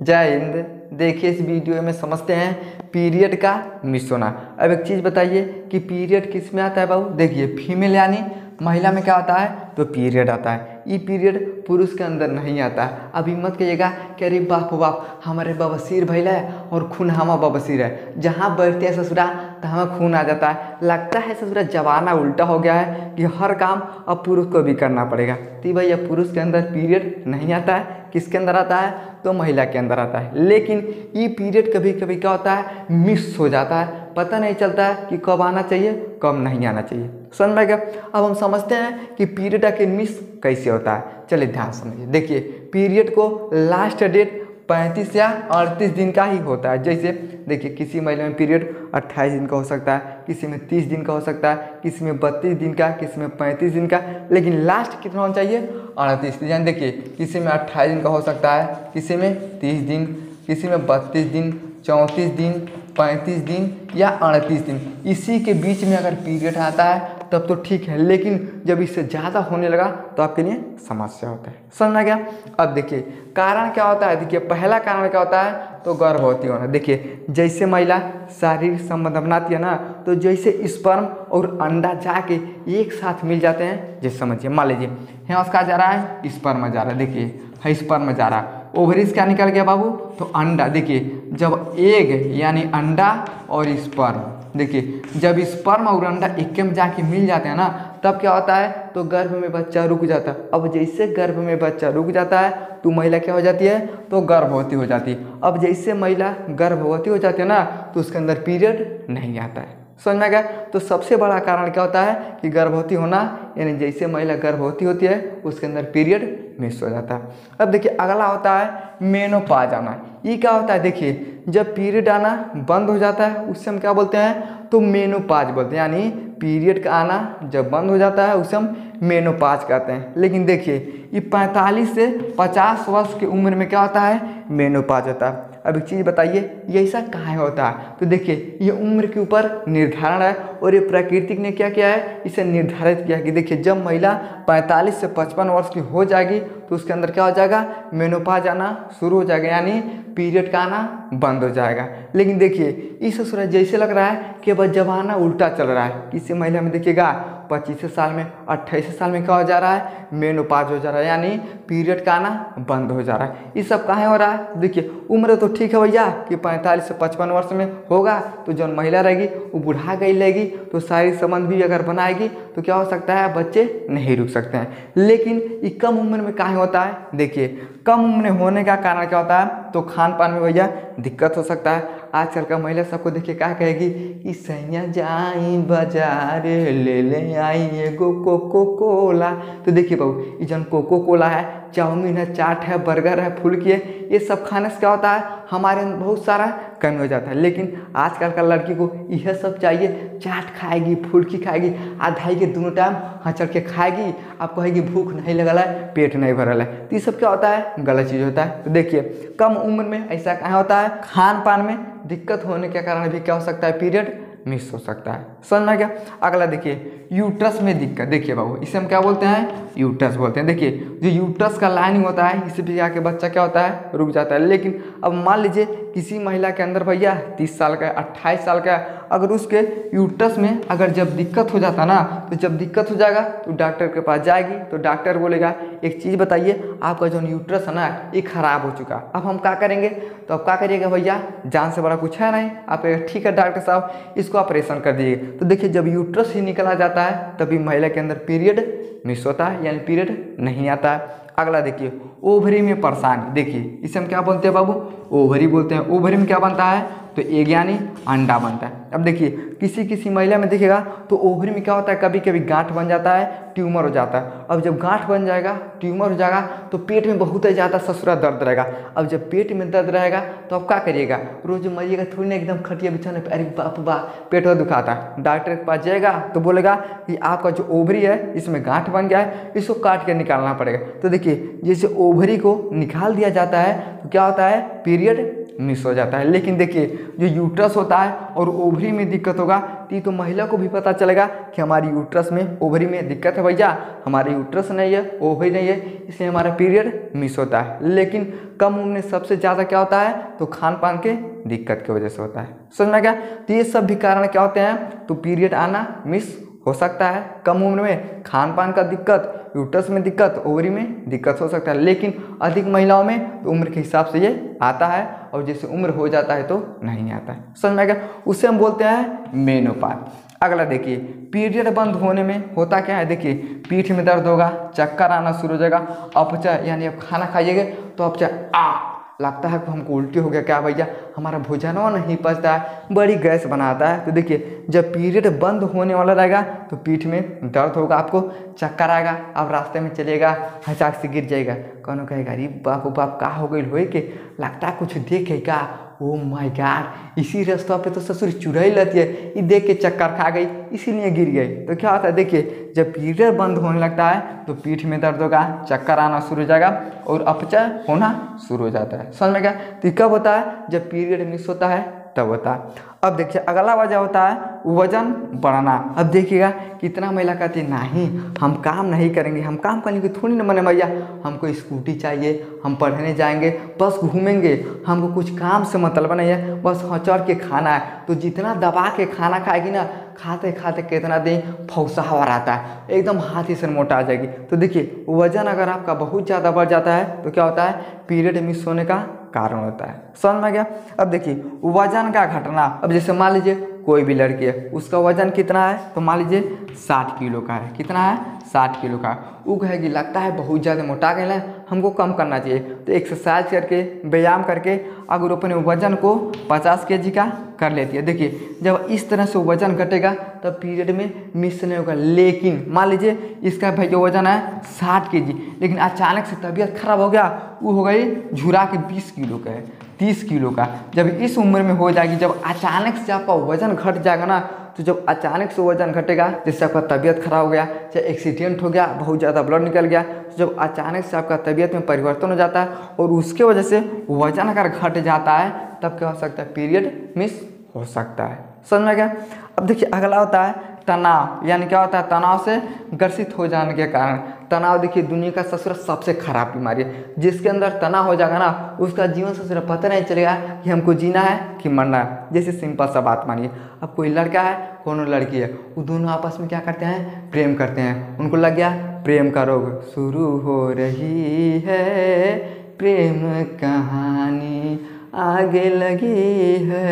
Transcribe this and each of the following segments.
जय हिंद। देखिए इस वीडियो में समझते हैं पीरियड का मिस होना। अब एक चीज़ बताइए कि पीरियड किस में आता है बाबू। देखिए फीमेल यानी महिला में क्या आता है तो पीरियड आता है। ये पीरियड पुरुष के अंदर नहीं आता है। अभी मत कहिएगा कि अरे बाप बाप हमारे बवासीर भैला है और खून हमा बवासीर है, जहाँ बैठते हैं ससुरा तो हमें खून आ जाता है। लगता है ससुरा जमाना उल्टा हो गया है कि हर काम अब पुरुष को भी करना पड़ेगा। तो भैया पुरुष के अंदर पीरियड नहीं आता है, किसके अंदर आता है तो महिला के अंदर आता है। लेकिन ये पीरियड कभी कभी क्या होता है मिस हो जाता है, पता नहीं चलता है कि कब आना चाहिए कब नहीं आना चाहिए। समझ में गया। अब हम समझते हैं कि पीरियड आके मिस कैसे होता है। चलिए ध्यान समझिए। देखिए पीरियड को लास्ट डेट 35 या 38 दिन का ही होता है। जैसे देखिए किसी महिला में पीरियड 28 दिन का हो सकता है, किसी में 30 दिन का हो सकता है, किसी में 32 दिन का, किसी में 35 दिन का, लेकिन लास्ट कितना होना चाहिए 38 दिन। देखिए किसी में 28 दिन का हो सकता है, किसी में 30 दिन, किसी में 32 दिन, 34 दिन, 35 दिन या 38 दिन। इसी के बीच में अगर पीरियड आता है तब तो ठीक है, लेकिन जब इससे ज़्यादा होने लगा तो आपके लिए समस्या होता है। समझ गया। अब देखिए कारण क्या होता है। देखिए पहला कारण क्या होता है तो गर्भवती होना। देखिए जैसे महिला शारीरिक संबंध बनाती है ना, तो जैसे स्पर्म और अंडा जाके एक साथ मिल जाते हैं। जैसे समझिए मान लीजिए यहाँ उसका जा रहा है स्पर्म जा रहा है, देखिए स्पर्म जा रहा है, ओवरीज क्या निकल गया बाबू तो अंडा। देखिए जब एग यानी अंडा और स्पर्म, देखिए जब स्पर्म और अंडा एक में जाके मिल जाते हैं ना तब क्या होता है तो गर्भ में बच्चा रुक जाता है। अब जैसे गर्भ में बच्चा रुक जाता है तो महिला क्या हो जाती है तो गर्भवती हो जाती है। अब जैसे महिला गर्भवती हो जाती है ना तो उसके अंदर पीरियड नहीं आता है। समझ में गया। तो सबसे बड़ा कारण क्या होता है कि गर्भवती होना, यानी जैसे महिला गर्भवती होती है उसके अंदर पीरियड मिस हो जाता है। अब देखिए अगला होता है मेनोपॉज आना। ये क्या होता है देखिए जब पीरियड आना बंद हो जाता है उससे हम क्या बोलते हैं तो मेनोपॉज बोलते हैं। यानी पीरियड का आना जब बंद हो जाता है उसे हम मेनोपॉज कहते हैं। लेकिन देखिए ये 45 से 50 वर्ष की उम्र में क्या होता है मेनोपॉज होता है। अब एक चीज़ बताइए ये ऐसा कहाँ होता है तो देखिए ये उम्र के ऊपर निर्धारण है और ये प्राकृतिक ने क्या किया है इसे निर्धारित किया कि देखिए जब महिला 45 से 55 वर्ष की हो जाएगी तो उसके अंदर क्या हो जाएगा मेनोपॉज आना शुरू हो जाएगा, यानी पीरियड का आना बंद हो जाएगा। लेकिन देखिए इस सूरज जैसे लग रहा है कि अब जमाना उल्टा चल रहा है। किसी महिला में देखिएगा 25 साल में 28 साल में क्या हो जा रहा है मेनोपॉज हो जा रहा है, यानी पीरियड का आना बंद हो जा रहा है। ये सब कहाँ हो रहा है देखिए उम्र तो ठीक है भैया कि 45 से 55 वर्ष में होगा तो जो महिला रहेगी वो बुढ़ा गई रहेगी तो शारीरिक संबंध भी अगर बनाएगी तो क्या हो सकता है बच्चे नहीं रुक सकते हैं। लेकिन ये कम उम्र में कहाँ होता है। देखिए कम उम्र होने का कारण क्या होता है तो खान पान में भैया दिक्कत हो सकता है। आजकल का महिला सबको देखिए क्या कहेगी कि सैया जाई बाजार ले ले आई एगो कोको कोला। तो देखिए बाबू ये जन कोको कोला है, चाउमीन है, चाट है, बर्गर है, फुल्की है, ये सब खाने से क्या होता है हमारे अंदर बहुत सारा कमी हो जाता है। लेकिन आजकल का लड़की को यह सब चाहिए, चाट खाएगी, फुल्की खाएगी, आधाई के दोनों टाइम हँचड़ के खाएगी, आप कहेगी भूख नहीं लगल है, पेट नहीं भरल है। तो ये सब क्या होता है गलत चीज़ होता है। तो देखिए कम उम्र में ऐसा कहाँ होता है खान पान में दिक्कत होने के कारण भी क्या हो सकता है पीरियड मिस हो सकता है। समझ में गया। अगला देखिए यूट्रस में दिक्कत। देखिए बाबू इसे हम क्या बोलते हैं यूट्रस बोलते हैं। देखिए जो यूट्रस का लाइनिंग होता है इसे भी आके बच्चा क्या होता है रुक जाता है। लेकिन अब मान लीजिए किसी महिला के अंदर भैया 30 साल का 28 साल का अगर उसके यूट्रस में अगर जब दिक्कत हो जाता ना तो जब दिक्कत हो जाएगा तो डॉक्टर के पास जाएगी तो डॉक्टर बोलेगा एक चीज़ बताइए आपका जो यूट्रस है ना ये खराब हो चुका, अब हम क्या करेंगे। तो अब क्या करिएगा भैया जान से बड़ा कुछ है नहीं, आप ठीक है डॉक्टर साहब इसको ऑपरेशन कर दीजिए। तो देखिए जब यूट्रस ही निकला जाता है तभी महिला के अंदर पीरियड मिस होता है, यानी पीरियड नहीं आता है। अगला देखिए ओवरी में परेशानी। देखिए इसे हम क्या बोलते हैं बाबू ओवरी बोलते हैं। ओवरी में क्या बनता है तो एग यानी अंडा बनता है। अब देखिए किसी किसी महिला में देखिएगा तो ओवरी में क्या होता है कभी कभी गांठ बन जाता है, ट्यूमर हो जाता है। अब जब गांठ बन जाएगा ट्यूमर हो जाएगा तो पेट में बहुत ही ज़्यादा ससुरा दर्द रहेगा। अब जब पेट में दर्द रहेगा तो आप क्या करिएगा रोज मरिएगा थोड़ी ना एकदम खटिया बिछाने पर, अरे बाप बाप पेट दुखाता है, डॉक्टर के पास जाएगा तो बोलेगा कि आपका जो ओवरी है इसमें गांठ बन गया है, इसको काट के निकालना पड़ेगा। तो देखिए जैसे ओवरी को निकाल दिया जाता है तो क्या होता है पीरियड मिस हो जाता है। लेकिन देखिए जो यूट्रस होता है और ओवरी में दिक्कत होगा तो महिला को भी पता चलेगा कि हमारी यूट्रस में ओवरी में दिक्कत है भैया, हमारी यूट्रस नहीं है, ओवरी नहीं है, इसलिए हमारा पीरियड मिस होता है। लेकिन कम उम्र में सबसे ज़्यादा क्या होता है तो खान पान के दिक्कत की वजह से होता है। समझ में क्या? तो ये सब भी कारण क्या होते हैं तो पीरियड आना मिस हो सकता है। कम उम्र में खान पान का दिक्कत, यूट्रस में दिक्कत, ओवरी में दिक्कत हो सकता है। लेकिन अधिक महिलाओं में तो उम्र के हिसाब से ये आता है और जैसे उम्र हो जाता है तो नहीं आता है। समझ में क्या? उससे हम बोलते हैं मेनोपॉज। अगला देखिए पीरियड बंद होने में होता क्या है, देखिए पीठ में दर्द होगा, चक्कर आना शुरू हो जाएगा, अपचा यानी आप खाना खाइएगा तो अपचा लगता है कि हमको उल्टी हो गया, क्या भैया हमारा भोजनवा नहीं पचता है, बड़ी गैस बनाता है। तो देखिए जब पीरियड बंद होने वाला रहेगा तो पीठ में दर्द होगा, आपको चक्कर आएगा, आप रास्ते में चलेगा हचाक से गिर जाएगा, कौन कहेगा अरे बाप बाप का हो गई हो के लगता है कुछ देखेगा, ओ माय गॉड इसी रास्ता पे तो ससुर चुराई लेती है, ये देख के चक्कर खा गई इसीलिए गिर गई। तो क्या होता है देखिए जब पीरियड बंद होने लगता है तो पीठ में दर्द होगा, चक्कर आना शुरू हो जाएगा और अपचा होना शुरू हो जाता है। समझ में क्या? तो कब होता है जब पीरियड मिस होता है तब होता है। अब देखिए अगला वजह होता है वजन बढ़ना। अब देखिएगा कितना महिला कहती है नहीं हम काम नहीं करेंगे, हम काम करने की थोड़ी ना मने भैया, हमको स्कूटी चाहिए, हम पढ़ने जाएंगे, बस घूमेंगे, हमको कुछ काम से मतलब नहीं है, बस हचड़ के खाना है। तो जितना दबा के खाना खाएगी ना खाते खाते कितना दिन फौसावा रहता है, एकदम हाथ ही से मोटा आ जाएगी। तो देखिए वजन अगर आपका बहुत ज़्यादा बढ़ जाता है तो क्या होता है पीरियड मिस होने का कारण होता है। समझ में गया? अब देखिए वजन का घटना, अब जैसे मान लीजिए कोई भी लड़की है उसका वजन कितना है तो मान लीजिए 60 किलो का है, कितना है 60 किलो का, वो कहेगी लगता है बहुत ज़्यादा मोटा गया है, हमको कम करना चाहिए। तो एक्सरसाइज करके व्यायाम करके अगर अपने वजन को 50 केजी का कर लेती है, देखिए जब इस तरह से वजन घटेगा तब पीरियड में मिस नहीं होगा। लेकिन मान लीजिए इसका भाई जो वजन है 60 केजी, लेकिन अचानक से तबीयत खराब हो गया, वो हो गई झुरा के 20 किलो का है, 30 किलो का। जब इस उम्र में हो जाएगी, जब अचानक से आपका वजन घट जाएगा ना, तो जब अचानक से वजन घटेगा जैसे आपका तबीयत खराब हो गया, चाहे एक्सीडेंट हो गया, बहुत ज़्यादा ब्लड निकल गया, तो जब अचानक से आपका तबीयत में परिवर्तन हो जाता है और उसके वजह से वजन अगर घट जाता है तब क्या हो सकता है पीरियड मिस हो सकता है। समझ में गया? अब देखिए अगला होता है तनाव, यानी क्या होता है तनाव से ग्रसित हो जाने के कारण। तनाव देखिए दुनिया का सबसे खराब बीमारी है, जिसके अंदर तनाव हो जाएगा ना उसका जीवन से पता नहीं चलेगा कि हमको जीना है कि मरना है। जैसे सिंपल सा बात मानिए, अब कोई लड़का है कोनो लड़की है, वो दोनों आपस में क्या करते हैं प्रेम करते हैं, उनको लग गया प्रेम का रोग, शुरू हो रही है प्रेम कहानी, आगे लगी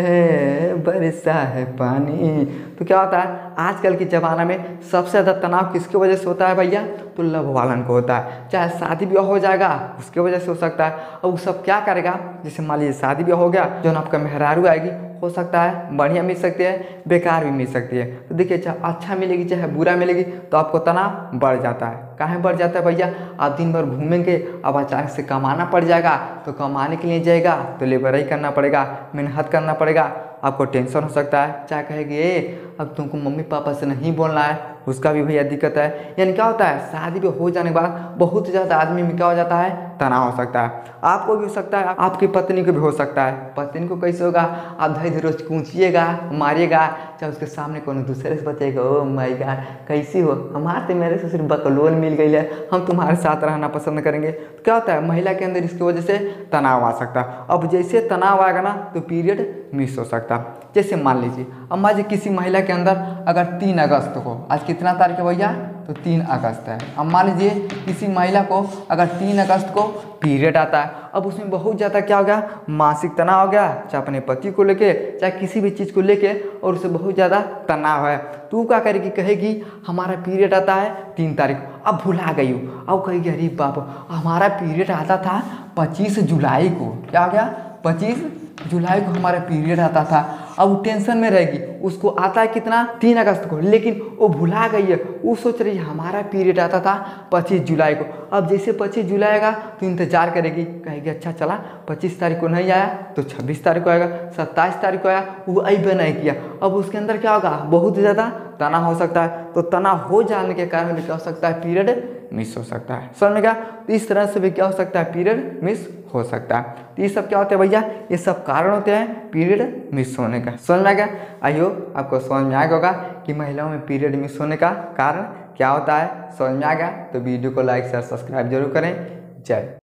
है बरसा है पानी। तो क्या होता है आजकल के ज़माना में सबसे ज़्यादा तनाव किसकी वजह से होता है भैया तो लव वालन को होता है। चाहे शादी ब्याह हो जाएगा उसके वजह से हो सकता है, और वो सब क्या करेगा, जैसे मान लीजिए शादी ब्याह हो गया, जो आपका मेहरारू आएगी हो सकता है बढ़िया मिल सकती है, बेकार भी मिल सकती है। तो देखिए चाहे अच्छा मिलेगी चाहे बुरा मिलेगी तो आपको तनाव बढ़ जाता है। काहे बढ़ जाता है भैया, आप दिन भर घूमेंगे, अब अचानक से कमाना पड़ जाएगा, तो कमाने के लिए जाएगा तो लेबर ही करना पड़ेगा, मेहनत करना पड़ेगा, आपको टेंशन हो सकता है, चाहे कहेगी अब तुमको मम्मी पापा से नहीं बोलना है, उसका भी भैया दिक्कत है। यानी क्या होता है शादी भी हो जाने के बाद बहुत ज़्यादा आदमी में क्या हो जाता है तनाव हो सकता है। आपको भी हो सकता है, आपकी पत्नी को भी हो सकता है। पत्नी को कैसे होगा, आप धीरे रोज कूचिएगा मारिएगा, चाहे उसके सामने कोनो दूसरे से बचेगा, ओ माय गॉड कैसी हो, हमारे तो मेरे से सिर्फ बकलोल मिल गई है, हम तुम्हारे साथ रहना पसंद करेंगे। तो क्या होता है महिला के अंदर इसकी वजह से तनाव आ सकता है। अब जैसे तनाव आएगा ना तो पीरियड मिस हो सकता है। जैसे मान लीजिए अब मान लीजिए किसी महिला के अंदर अगर 3 अगस्त को, आज कितना तारीख है भैया तो 3 अगस्त है, अब मान लीजिए किसी महिला को अगर 3 अगस्त को पीरियड आता है, अब उसमें बहुत ज़्यादा क्या हो गया मानसिक तनाव हो गया, चाहे अपने पति को लेके चाहे किसी भी चीज़ को लेके, और उसे बहुत ज़्यादा तनाव है। तो क्या करेगी, कहेगी हमारा पीरियड आता है 3 तारीख, अब भुला गई हूँ, अब कहेगी अरे बाप हमारा पीरियड आता था 25 जुलाई को, क्या हो गया 25 जुलाई को हमारा पीरियड आता था। अब वो टेंशन में रहेगी, उसको आता है कितना 3 अगस्त को, लेकिन वो भुला गई है, वो सोच रही है हमारा पीरियड आता था 25 जुलाई को। अब जैसे 25 जुलाई आएगा तो इंतजार करेगी, कहेगी अच्छा चला 25 तारीख को नहीं आया तो 26 तारीख को आएगा, 27 तारीख को आया, वो अभी नहीं किया। अब उसके अंदर क्या होगा बहुत ज़्यादा तना हो सकता है, तो तना हो जाने के कारण भी क्या हो सकता है, पीरियड मिस हो सकता है। समझ में क्या, तो इस तरह से भी क्या हो सकता है, पीरियड मिस हो सकता है। तो ये सब क्या होते हैं भैया, ये सब कारण होते हैं पीरियड मिस होने का। समझ में आ गया। आई होप आपको समझ में आ गया होगा कि महिलाओं में पीरियड मिस होने का कारण क्या होता है। समझ में आ गया तो वीडियो को लाइक शेयर सब्सक्राइब जरूर करें। जय